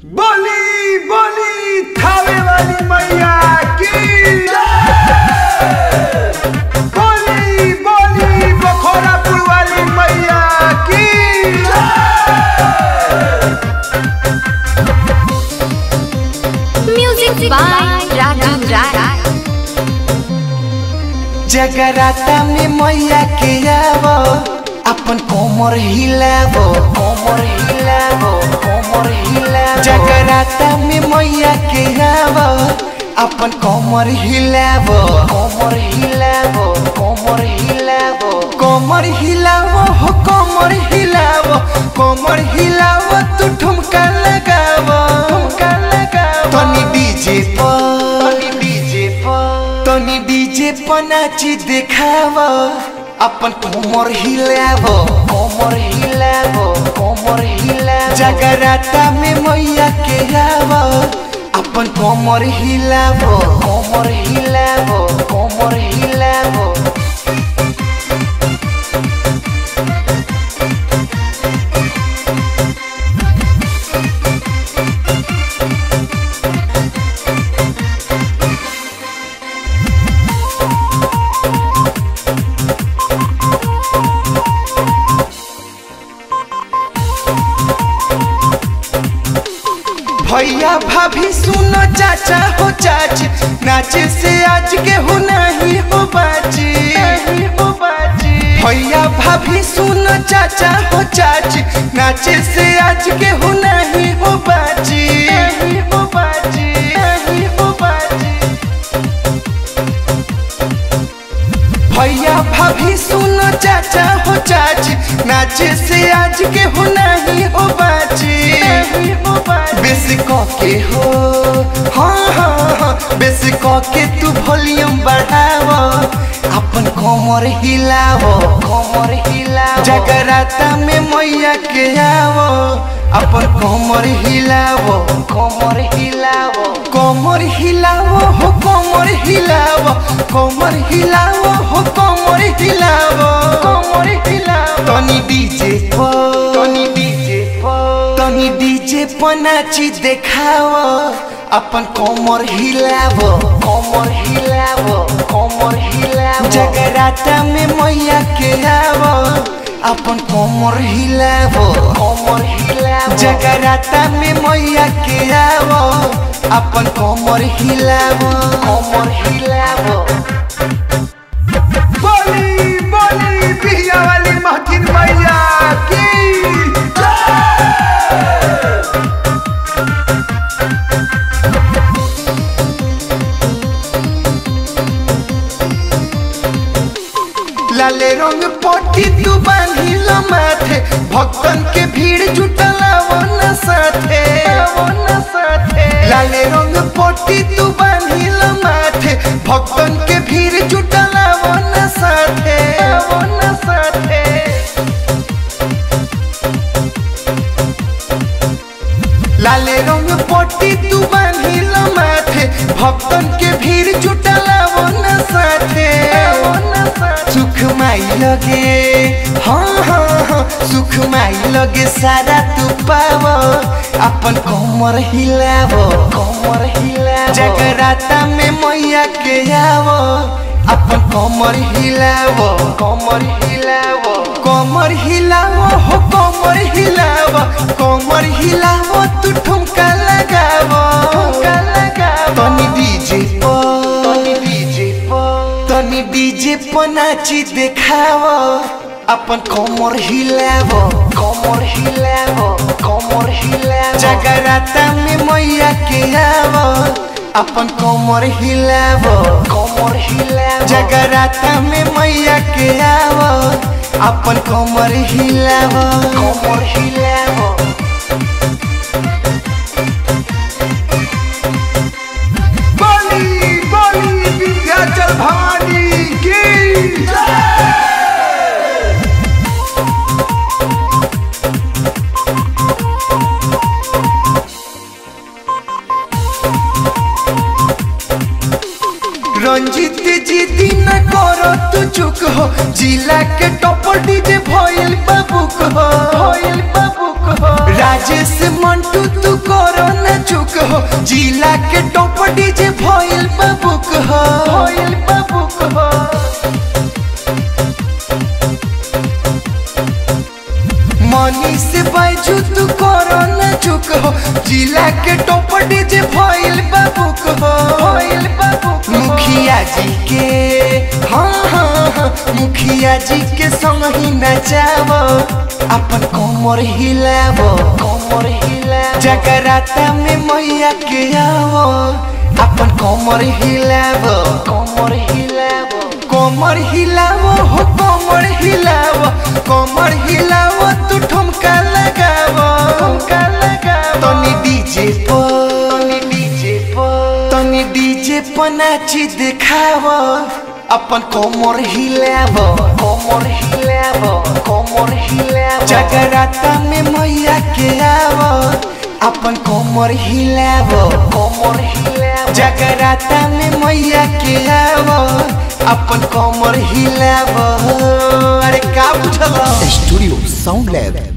बोली बोली थावे वाली मैया की बोली बोली बखोरापुर वाली मैया की म्यूजिक बाय राजू राय। जगराता में मैया के आवो अपन कोमर हिलावो कोमर हिलावो कोमर हिलावो। जगराता में मैया के आवो अपन कोमर हिलावो कोमर हिलावो कोमर हिलावो कोमर हिलावो हो कोमर हिलावो कोमर हिलावो तू ठुमका लगावो ठुमका लगावो। तनी डीजे पर नाची देखावो अपन कोमर हिलावो कोमर हिलावो कोमर हिलावो। जगराता में मैया के आवो अपन कोमर हिलावो कोमर हिलावो कोमर हिलावो। भैया भाभी सुनो चाचा हो चाची नाचे से आज के हो नहीं हो बाजी हो बाजी। भैया भाभी सुनो चाचा हो चाची नाचे से आज के हो नहीं हो बाजी हो बाजी हो बाजी। भैया भाभी सुनो चाचा हो चाची नाचे से आज के हो नहीं हो बाजी हो बाजी। बेसी के हो हाँ हाँ हाँ बेसी के तू वॉल्यूम बढ़ावो अपन कोमर हिलावो कोमर हिलावो। जगराता में मैया के आवो अपन कोमर हिलावो कोमर हिलावो कोमर हिलावो हो कोमर हिलावो कोमर हिलावो हो कोमर हिलावो कोमर हिलावो। तनी डीजे पर नाची देखावो अपन कोमर हिलावो कोमर हिलावो कोमर हिलावो। जगराता में मैया के आवो अपन कोमर हिलावो कोमर हिलावो। जगराता में मैया के आवो अपन कोमर हिलावो कोमर हिलावो। बोली बोली बिहिया वाली महथिन मैया की लाले रंग पोटी तू बांधिल माथे भक्तन के भीड़ जुटलावो न साथे लाले रंग पोटी तू बांधिल माथे भक्तन के भीड़ जुटलावो न साथे लाले रंग पोटी तू बांधिल माथे भक्तन के भीड़ जुटलावो न साथे। सुख माई लगे हाँ हाँ हाँ सुख माई लगे सारा तू पावो अपन कोमर हिलावो कोमर हिलावो। जगराता में मैया के आवो अपन कोमर हिलावो कोमर हिलावो कोमर हिलावो हो कोमर हिलावो कोमर हिलावो तू ठुमका लगावो ठुमका लगावो। तनी डीजे पर नाची देखावो अपन कोमर हिलावो कोमर हिलावो कोमर हिलावो। जगराता में मैया के आवो अपन कोमर हिलावो कोमर हिलावो। जगराता में मैया के आवो अपन कोमर हिलावो कोमर हिलावो। बोली बोली विंध्याचल भवानी की रंजीत जी दिन करो तू चुक हो जिला के टॉपर डीजे भइल बाबू को राजेश मंटू तू करो न चुक हो जिला के टॉप डीजे भइल बाबूक हो भइल बाबूक हो मनी से बाजू तू करो न चुक हो जिला के टॉप डीजे भइल बाबूक हो भइल बाबूक मुखिया जी के हाँ मुखिया जी के संग ही नचावो अपन कमर हिलावो कमर हिलावो जगराता में मैया के आवो अपन कमर हिलावो कमर हिलावो कमर हिलावो हो कमर हिलावो कमर हिलावो तू ठुमका लगावो ठुमका लगावो तनी डीजे पर नाची दिखावो अपन कमर हिलावो कमर हिलावो कमर हिलावो जगराता में मैया के आवो अपन कमर हिलावो कमर हिलावो जगराता में मैया के आवो अपन कमर हिलावो अरे का बुझल स्टूडियो साउंड लैब